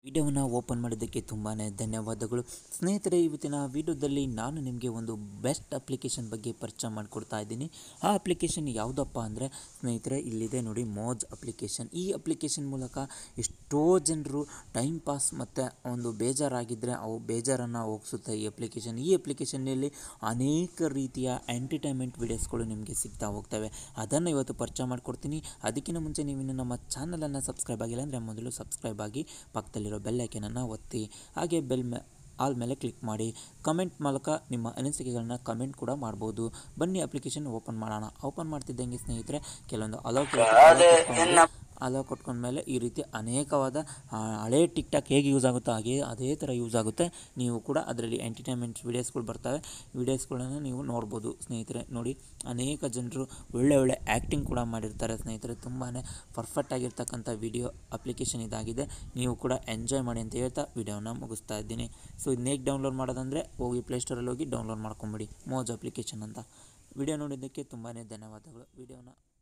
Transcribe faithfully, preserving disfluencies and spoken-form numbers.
ವಿಡಿಯೋವನ್ನು ಓಪನ್ ಮಾಡಿದ್ದಕ್ಕೆ ತುಂಬಾ ಧನ್ಯವಾದಗಳು ಸ್ನೇಹಿತರೆ. ಇವತ್ತಿನ ವಿಡಿಯೋದಲ್ಲಿ ನಾನು ನಿಮಗೆ ಒಂದು ಬೆಸ್ಟ್ ಅಪ್ಲಿಕೇಶನ್ ಬಗ್ಗೆ ಪರಿಚಯ ಮಾಡಿಕೊಡ್ತಾ ಇದ್ದೀನಿ. ಆ ಅಪ್ಲಿಕೇಶನ್ ಯಾವುದಪ್ಪ ಅಂದರೆ ಸ್ನೇಹಿತರೆ, ಇಲ್ಲಿದೆ ನೋಡಿ, ಮೋಜ್ ಅಪ್ಲಿಕೇಶನ್. ಈ ಅಪ್ಲಿಕೇಶನ್ ಮೂಲಕ ಎಷ್ಟೋ ಜನರು ಟೈಮ್ ಪಾಸ್ ಮತ್ತು ಒಂದು ಬೇಜಾರಾಗಿದ್ದರೆ ಅವು ಬೇಜಾರನ್ನು ಹೋಗಿಸುತ್ತೆ ಈ ಅಪ್ಲಿಕೇಶನ್. ಈ ಅಪ್ಲಿಕೇಶನ್ನಲ್ಲಿ ಅನೇಕ ರೀತಿಯ ಎಂಟರ್ಟೈನ್ಮೆಂಟ್ ವೀಡಿಯೋಸ್ಗಳು ನಿಮಗೆ ಸಿಗ್ತಾ ಹೋಗ್ತವೆ. ಅದನ್ನು ಇವತ್ತು ಪರಿಚಯ ಮಾಡಿಕೊಡ್ತೀನಿ. ಅದಕ್ಕಿಂತ ಮುಂಚೆ ನೀವು ಇನ್ನು ನಮ್ಮ ಚಾನಲನ್ನು ಸಬ್ಸ್ಕ್ರೈಬ್ ಆಗಿಲ್ಲ ಅಂದರೆ ಮೊದಲು ಸಬ್ಸ್ಕ್ರೈಬ್ ಆಗಿ ಪಕ್ಕದಲ್ಲಿರೋ ಬೆಲ್ ಐಕನನ್ನು ಒತ್ತಿ, ಹಾಗೆ ಬೆಲ್ ಮೇ ಆಲ್ ಮೇಲೆ ಕ್ಲಿಕ್ ಮಾಡಿ. ಕಮೆಂಟ್ ಮೂಲಕ ನಿಮ್ಮ ಅನಿಸಿಕೆಗಳನ್ನ ಕಮೆಂಟ್ ಕೂಡ ಮಾಡ್ಬೋದು. ಬನ್ನಿ ಅಪ್ಲಿಕೇಶನ್ ಓಪನ್ ಮಾಡೋಣ. ಓಪನ್ ಮಾಡ್ತಿದ್ದಂಗೆ ಸ್ನೇಹಿತರೆ, ಕೆಲವೊಂದು ಅಲೋ ಅಲೋ ಕೊಟ್ಕೊಂಡ್ಮೇಲೆ ಈ ರೀತಿ ಅನೇಕವಾದ ಹಳೇ ಟಿಕ್ ಟಾಕ್ ಹೇಗೆ ಯೂಸ್ ಆಗುತ್ತೋ ಹಾಗೆ ಅದೇ ಥರ ಯೂಸ್ ಆಗುತ್ತೆ. ನೀವು ಕೂಡ ಅದರಲ್ಲಿ ಎಂಟರ್ಟೈನ್ಮೆಂಟ್ ವೀಡಿಯೋಸ್ಗಳು ಬರ್ತವೆ. ವೀಡಿಯೋಸ್ಗಳನ್ನು ನೀವು ನೋಡ್ಬೋದು ಸ್ನೇಹಿತರೆ. ನೋಡಿ, ಅನೇಕ ಜನರು ಒಳ್ಳೆ ಒಳ್ಳೆ ಆ್ಯಕ್ಟಿಂಗ್ ಕೂಡ ಮಾಡಿರ್ತಾರೆ ಸ್ನೇಹಿತರೆ. ತುಂಬಾ ಪರ್ಫೆಕ್ಟ್ ಆಗಿರ್ತಕ್ಕಂಥ ವಿಡಿಯೋ ಅಪ್ಲಿಕೇಶನ್ ಇದಾಗಿದೆ. ನೀವು ಕೂಡ ಎಂಜಾಯ್ ಮಾಡಿ ಅಂತ ಹೇಳ್ತಾ ವಿಡಿಯೋನ ಮುಗಿಸ್ತಾ ಇದ್ದೀನಿ. ಸೊ ಇದನ್ನ ಹೇಗೆ ಡೌನ್ಲೋಡ್ ಮಾಡೋದಂದರೆ, ಹೋಗಿ ಪ್ಲೇಸ್ಟೋರಲ್ಲಿ ಹೋಗಿ ಡೌನ್ಲೋಡ್ ಮಾಡ್ಕೊಂಬಿಡಿ ಮೋಜ್ ಅಪ್ಲಿಕೇಶನ್ ಅಂತ. ವಿಡಿಯೋ ನೋಡಿದ್ದಕ್ಕೆ ತುಂಬಾ ಧನ್ಯವಾದಗಳು. ವಿಡಿಯೋನ